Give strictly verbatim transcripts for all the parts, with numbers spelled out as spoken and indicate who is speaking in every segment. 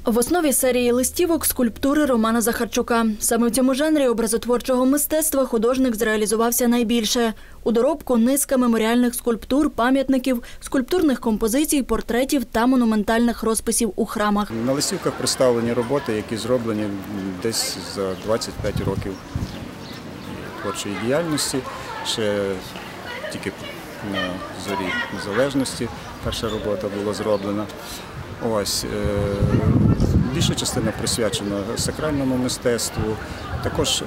Speaker 1: В основі серії листівок – скульптури Романа Захарчука. Саме в цьому жанрі образотворчого мистецтва художник зреалізувався найбільше. У доробку низка меморіальних скульптур, пам'ятників, скульптурних композицій, портретів та монументальних розписів у храмах.
Speaker 2: На листівках представлені роботи, які зроблені десь за двадцять п'ять років творчої діяльності. Ще тільки на зорі незалежності перша робота була зроблена. Ось, більша частина присвячена сакральному мистецтву, також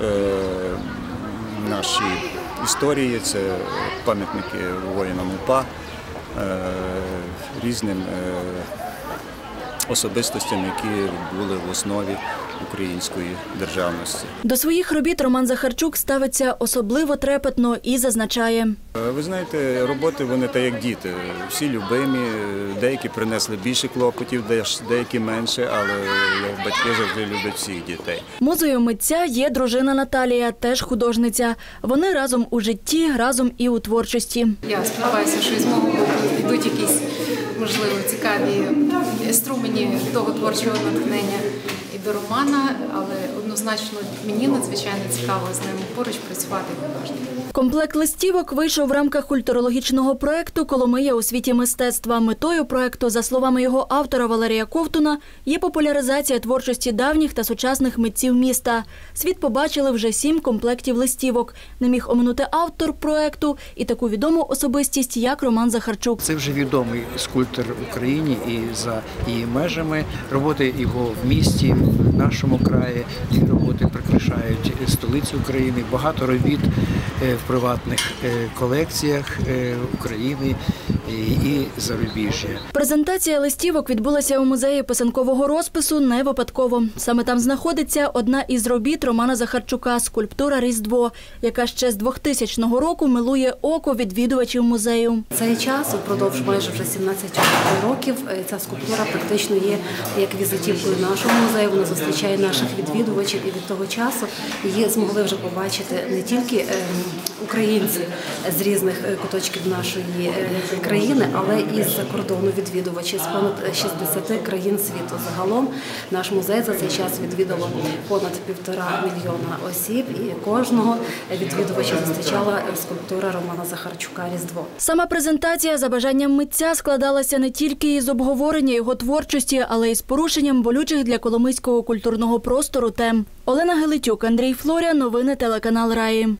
Speaker 2: нашій історії, це пам'ятники воїнам УПА, різним особистостям, які були в основі української державності.
Speaker 1: До своїх робіт Роман Захарчук ставиться особливо трепетно і зазначає.
Speaker 2: Ви знаєте, роботи вони та як діти, всі любимі, деякі принесли більше клопотів, деякі менше, але як батьки завжди люблять всіх дітей.
Speaker 1: Музою митця є дружина Наталія, теж художниця. Вони разом у житті, разом і у творчості.
Speaker 3: Я сподіваюся, що із мого боку йдуть якісь, можливо, цікаві струмені того творчого натхнення і до Романа, але однозначно мені надзвичайно цікаво з ним поруч працювати художньо.
Speaker 1: Комплект листівок вийшов в рамках культурологічного проєкту «Коломия у світі мистецтва». Метою проєкту, за словами його автора Валерія Ковтуна, є популяризація творчості давніх та сучасних митців міста. Світ побачили вже сім комплектів листівок. Не міг оминути автор проєкту і таку відому особистість, як Роман Захарчук.
Speaker 4: Це вже відомий скульптор в Україні і за її межами. Роботи його в місті, в нашому краї. Ці роботи прикрашають столицю України. Багато робіт в приватних колекціях України і зарубіжжя.
Speaker 1: Презентація листівок відбулася у музеї писанкового розпису не випадково. Саме там знаходиться одна із робіт Романа Захарчука – скульптура «Різдво», яка ще з двохтисячного року милує око відвідувачів музею.
Speaker 5: Цей час, упродовж майже вже сімнадцяти років, ця скульптура практично є як візитівкою нашого музею. Вона зустрічає наших відвідувачів, і від того часу її змогли вже побачити не тільки українці з різних куточків нашої країни, але і з-за кордону відвідувачі з понад шістдесяти країн світу. Загалом наш музей за цей час відвідало понад півтора мільйона осіб, і кожного відвідувача зустрічала скульптура Романа Захарчука «Різдво».
Speaker 1: Сама презентація за бажанням митця складалася не тільки із обговорення його творчості, але й з порушенням болючих для коломийського культурного простору тем. Олена Гелетюк, Андрій Флоря, новини телеканал Раї.